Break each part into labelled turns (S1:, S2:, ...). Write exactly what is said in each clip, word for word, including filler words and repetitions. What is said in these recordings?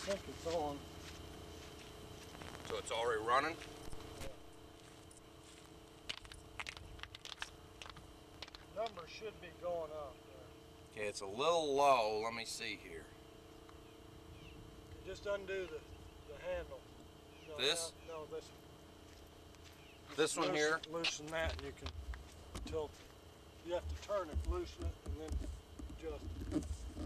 S1: think it's on.
S2: So it's already running?
S1: Yeah. Number should be going up there.
S2: Okay, it's a little low. Let me see here.
S1: Just undo the, the handle. No,
S2: This?
S1: No, no, this.
S2: This one
S1: loosen,
S2: here?
S1: Loosen that and you can tilt it. You have to turn it, loosen it, and then adjust it.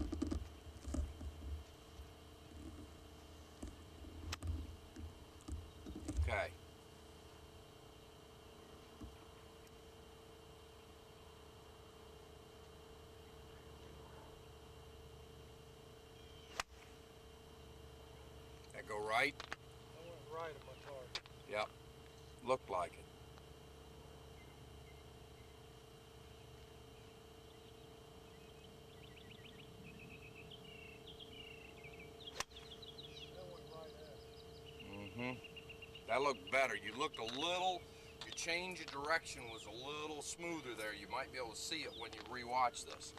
S2: Okay. That go right?
S1: I went right at my target.
S2: Yep. Looked like it.
S1: That went right at it.
S2: Mm-hmm. That looked better. You looked a little, your change of direction was a little smoother there. You might be able to see it when you rewatch this.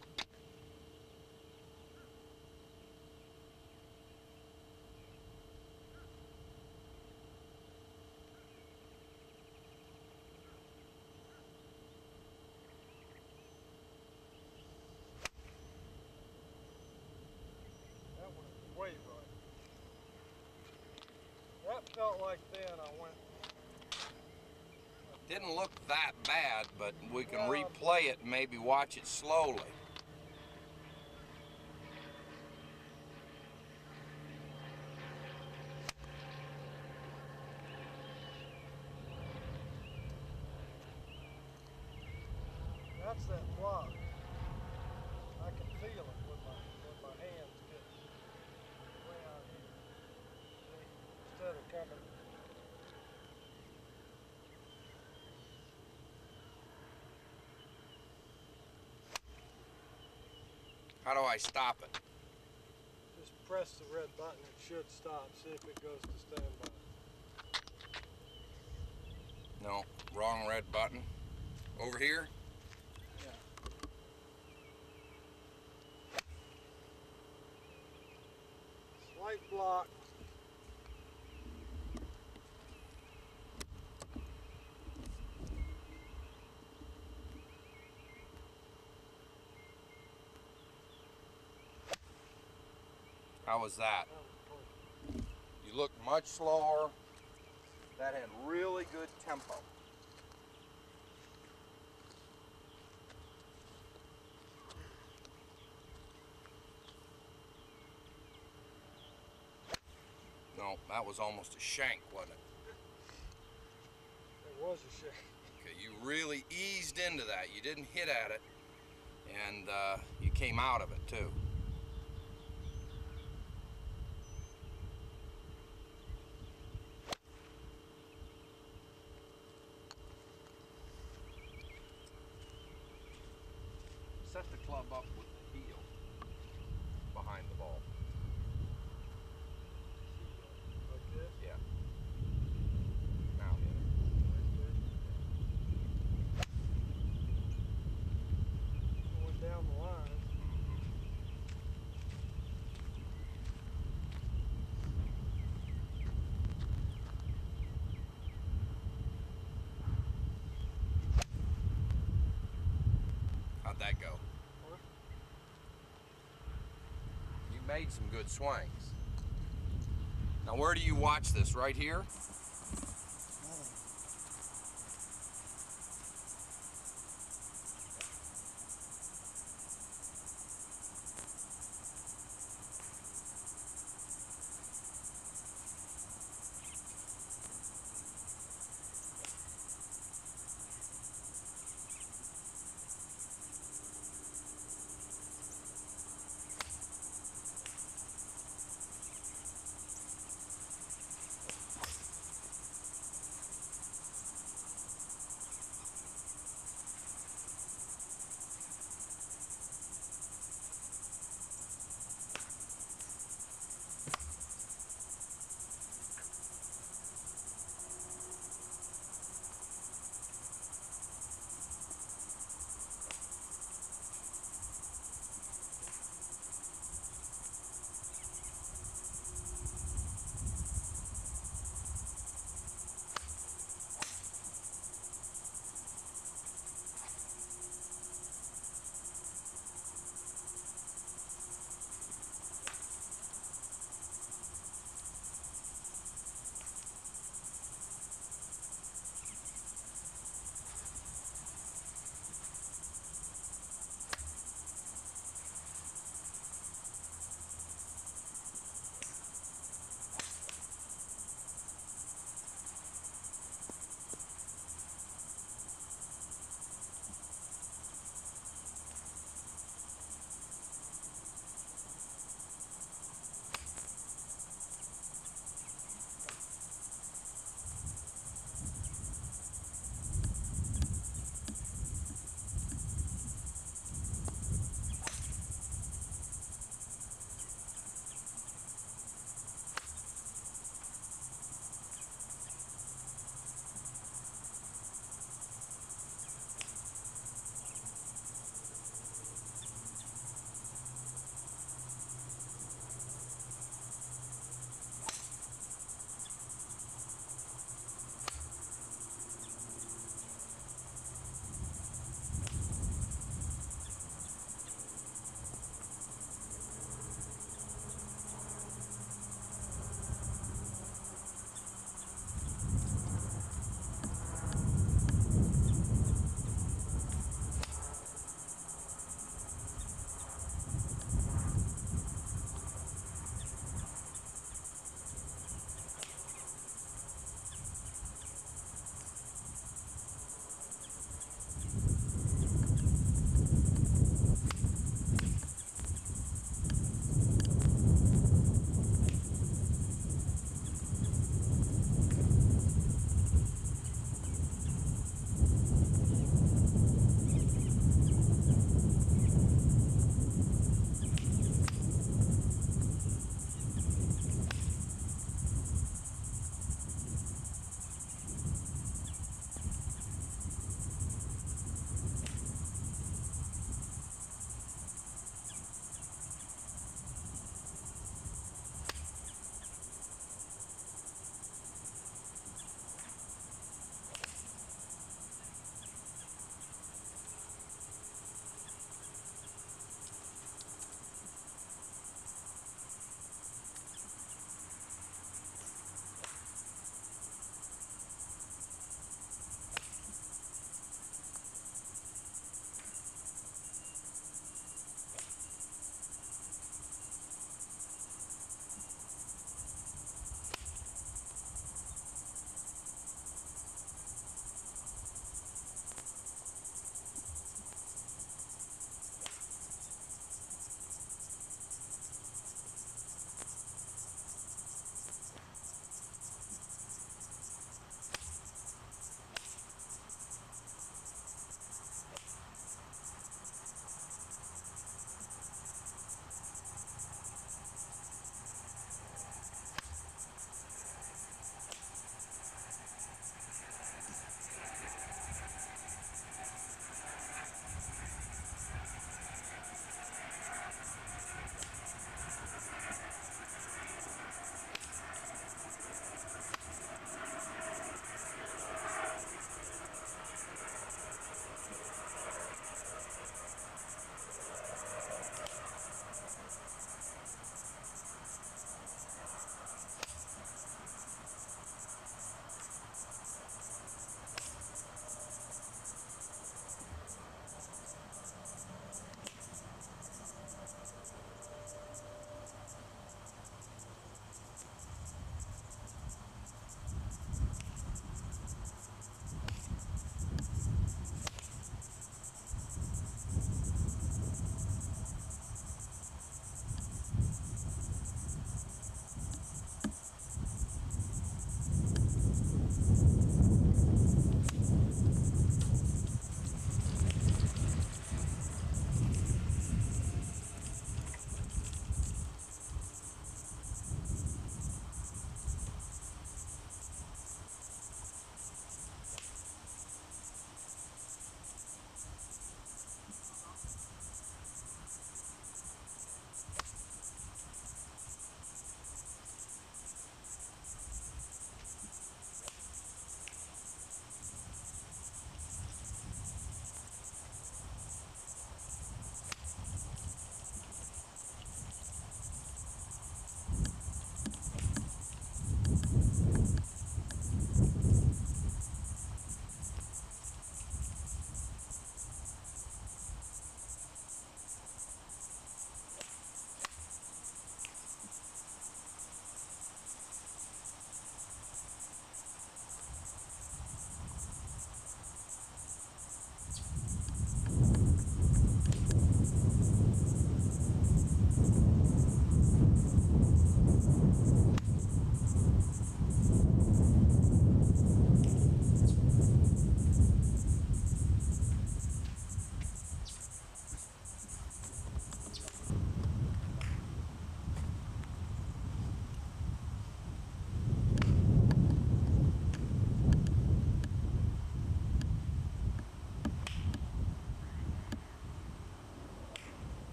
S1: That went way right. That felt like then I went.
S2: Didn't look that bad, but we can
S1: Yeah.
S2: replay it and maybe watch it slowly.
S1: That's that block. I can feel it with my with my hands getting way out here. See, instead of coming.
S2: How do I stop it?
S1: Just press the red button. It should stop. See if it goes to standby.
S2: No, wrong red button. Over here?
S1: Yeah. Slight block.
S2: How was that?
S1: That was perfect.
S2: You looked much slower. That had really good tempo. No, that was almost a shank, wasn't it?
S1: It was a shame.
S2: Okay, you really eased into that. You didn't hit at it, and uh, you came out of it too. Set the club up with the heel behind the ball.
S1: Like this?
S2: Yeah. Now hit it.
S1: Going down the line.
S2: How'd that go?
S1: What?
S2: You made some good swings. Now where do you watch this? Right here?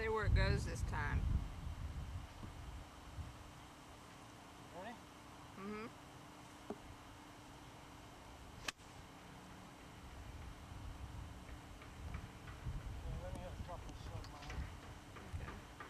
S3: Say where it goes this time.
S1: Ready?
S3: Mm-hmm.
S1: Yeah, let me hit a couple of submarines.
S3: Okay.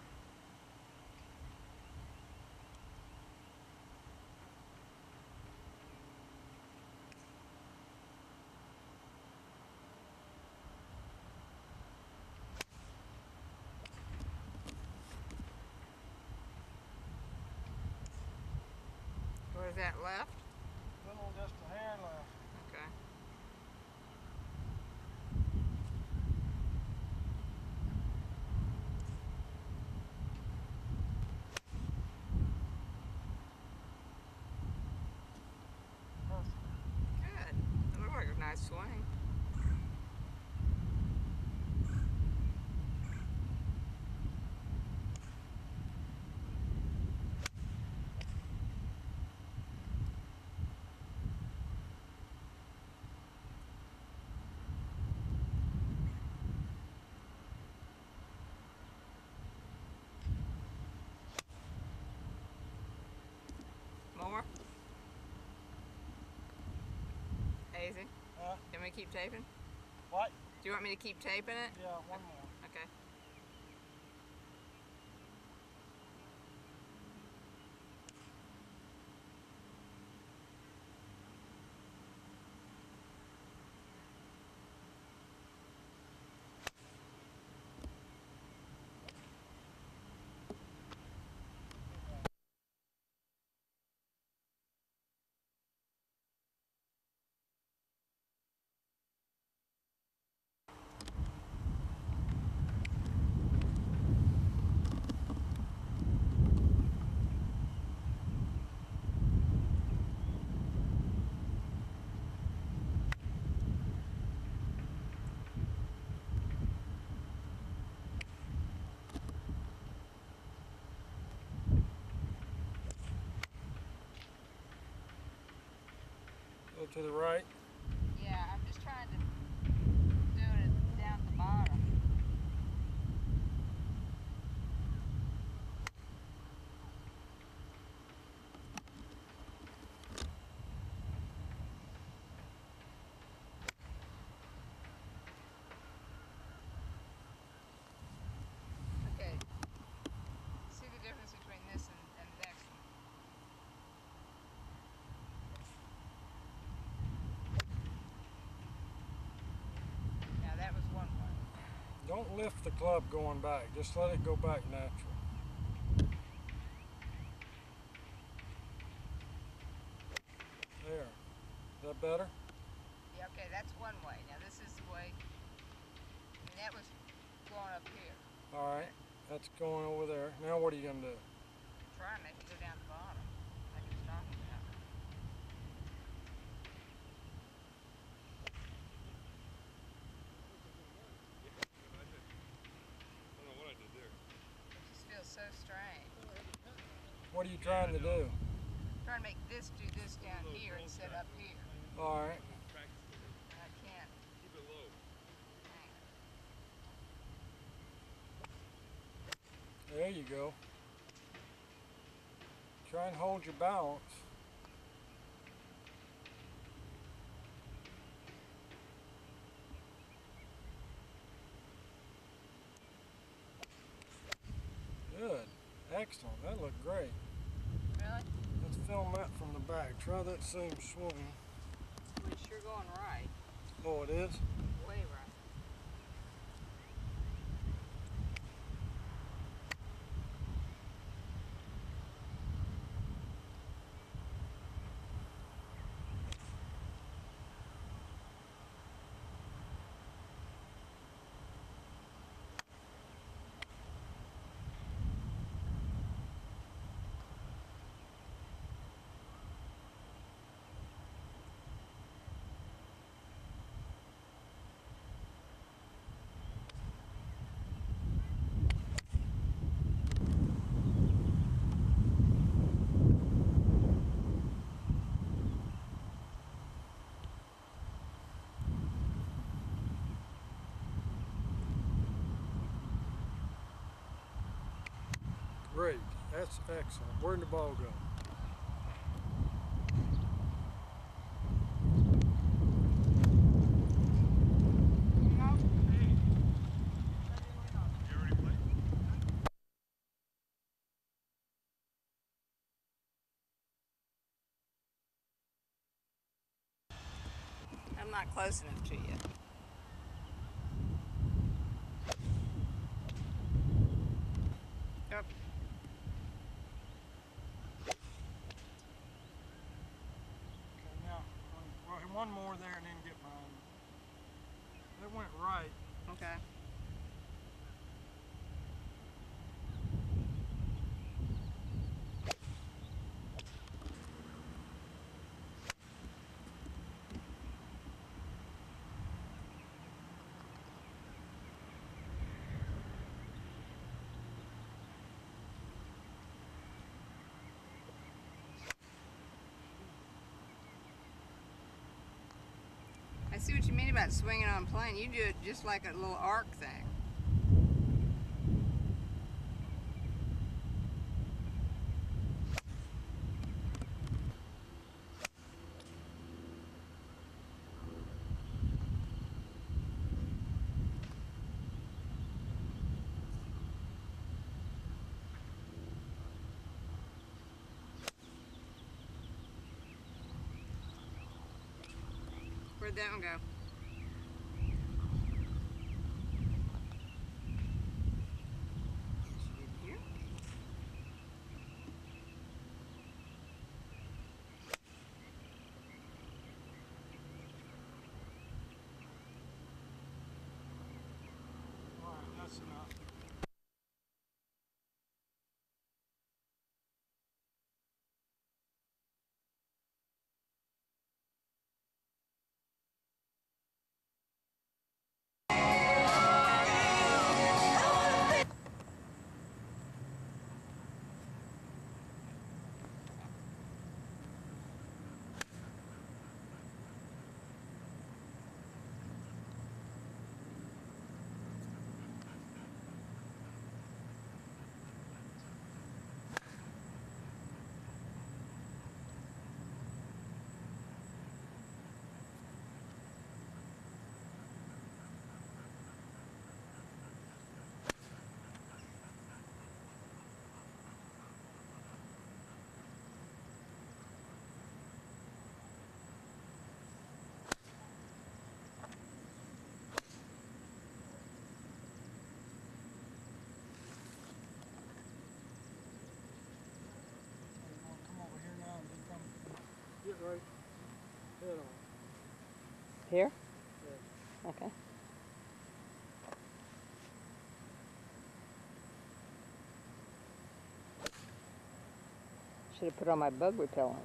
S3: What is that left?
S1: Little, just a hair left.
S3: Okay.
S1: Perfect.
S3: Good. That looked like a nice swing. More? Hazy?
S1: Huh?
S3: Do you want me to keep taping?
S1: What?
S3: Do you want me to keep taping it?
S1: Yeah, one more.
S3: Okay.
S1: Go to the right.
S3: Yeah, I'm just trying to do it down at the bottom. Okay. See the difference between this and, and the next one? Now that was one way.
S1: Don't lift the club going back. Just let it go back natural. There. Is that better?
S3: Yeah, okay, that's one way. Now this is the way. I mean, that was going up here.
S1: All right. That's going over there. Now what are you going to do?
S3: Try and make it go down the bottom, like it's talking about. It just feels so strange.
S1: What are you trying to do?
S3: Trying to make this do this down here instead of up here.
S1: All right.
S3: And I can't.
S4: Keep it low.
S3: Hang on.
S1: There you go. Try and hold your balance. Good. Excellent. That looked great.
S3: Really?
S1: Let's film that from the back. Try that same swing.
S3: Well, it's sure going right.
S1: Oh, it is?
S3: Way right.
S1: great. That's excellent. Where'd the ball go?
S3: I'm not close enough to you. Yep.
S1: Okay, now, one, well, one more there and then get mine. That went right.
S3: Okay. I see what you mean about swinging on plane. You do it just like a little arc thing. Where'd that one go? Here?
S1: All right, that's enough. You want to come over here now and just come get right head on.
S3: Here?
S1: Yeah.
S3: Okay. Should have put on my bug repellent.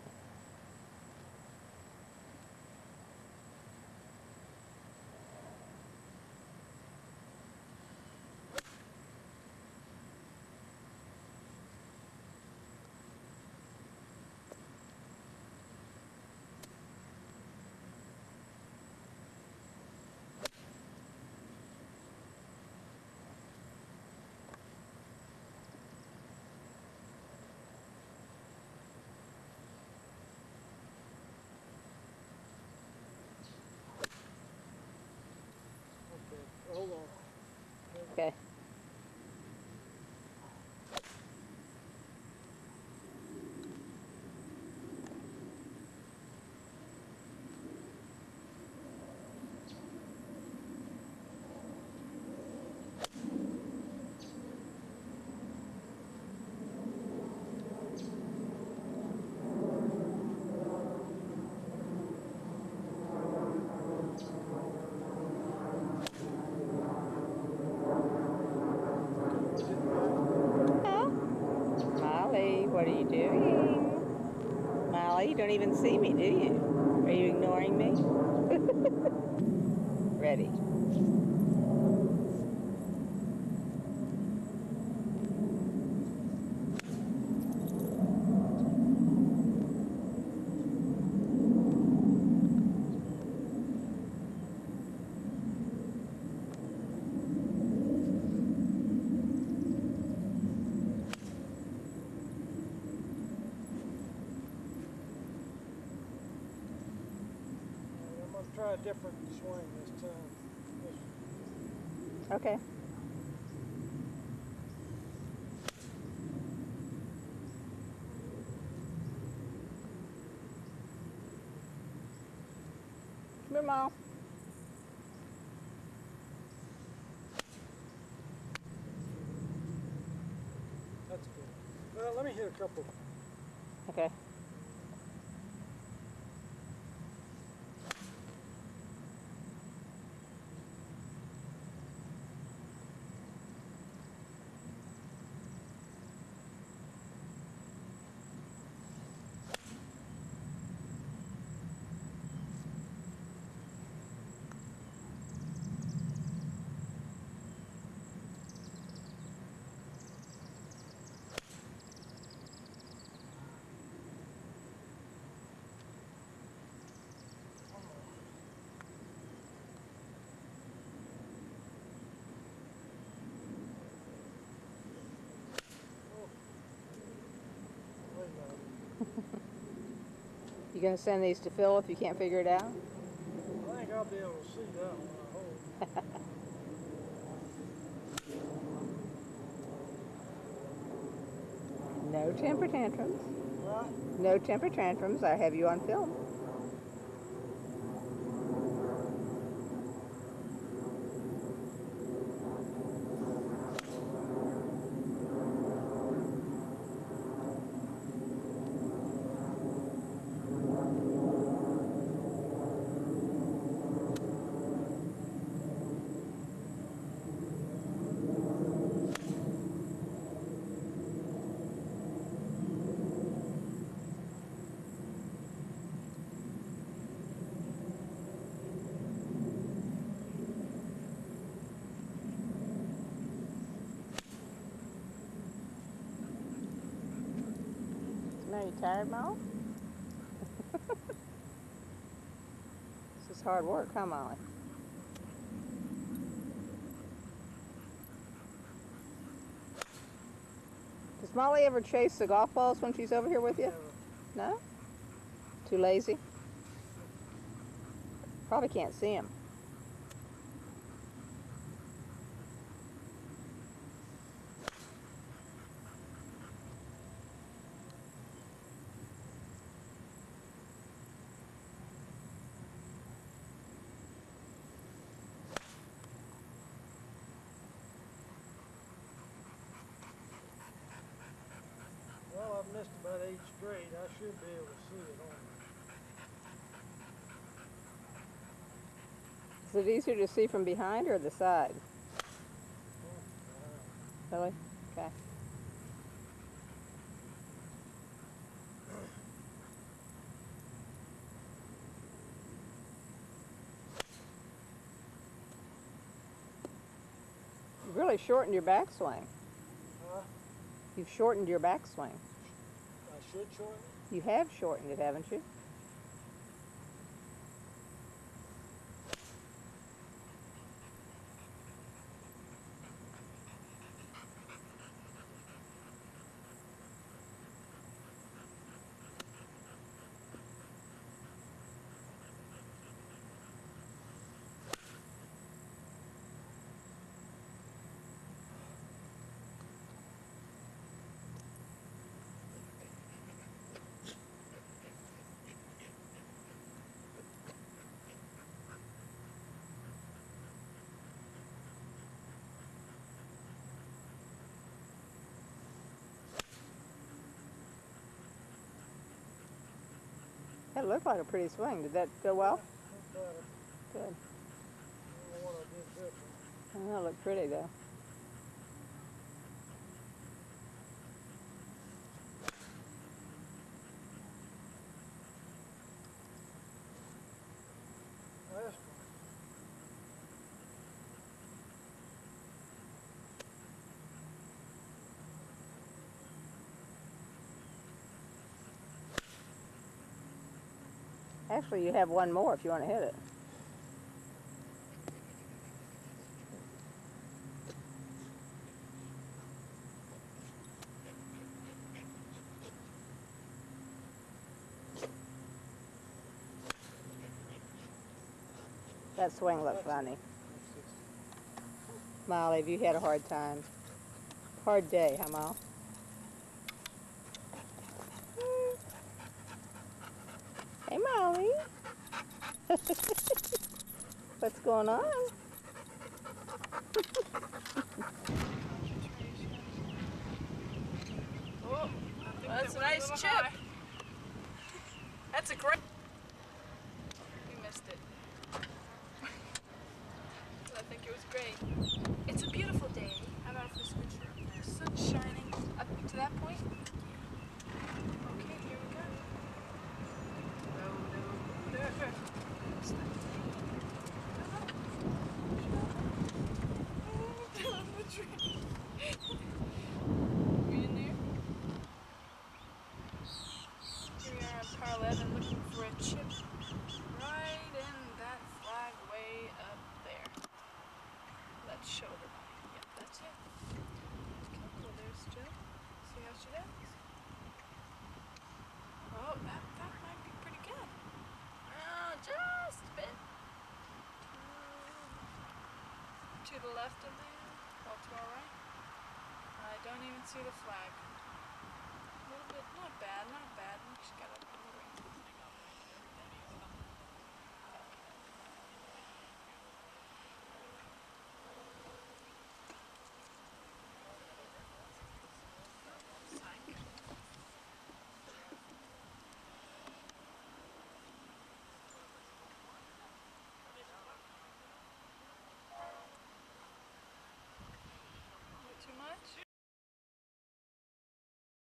S1: Okay, hold on.
S3: Okay. Molly, what are you doing? Molly, you don't even see me, do you? Are you ignoring me? Ready.
S1: different swing this time. This,
S4: Okay. Come here, Mom.
S1: that's good. Well, let me hit a couple.
S4: Okay.
S1: Wait a minute.
S4: You gonna send these to Phil if you can't figure it out?
S1: I think I'll be able to see that one. I hope.
S4: No temper tantrums.
S1: Right?
S4: No temper tantrums. I have you on film. Now you tired, Molly? This is hard work, huh, Molly? Does Molly ever chase the golf balls when she's over here with you?
S1: Never.
S4: No? Too lazy? Probably can't see them.
S1: Well, I've missed about eight straight. I should be able to see it on
S4: Is it easier to see from behind or the side?
S1: there.
S4: Really? Okay. You've really shortened your backswing.
S1: Huh?
S4: You've shortened your backswing.
S1: I should shorten it?
S4: You have shortened it, haven't you? That looked like a pretty swing. Did that go well?
S1: Not better.
S4: Good.
S1: I don't know what I did different.
S4: Oh, that looked pretty though.
S1: Last one.
S4: Actually, you have one more if you want to hit it. That swing looked funny. Molly, have you had a hard time? Hard day, huh, Molly? Hey, Molly. What's going on?
S5: Oh, that's a nice chip. That's a great. You missed it. I think it was great. It's a beautiful day. How about if we switch her up there? Sun shining up to that point. Okay, here we go. Row, row, row, row. Down the tree. We in there? Here we are on par eleven looking for a chip right in that flag way up there. Let's show everybody. Yep, that's it. Okay, well there's Jill. See how she does? Oh, that, that might be pretty good. Oh, just a bit. To the left of there, or to our right. I don't even see the flag. A little bit, not bad, not bad. She got up.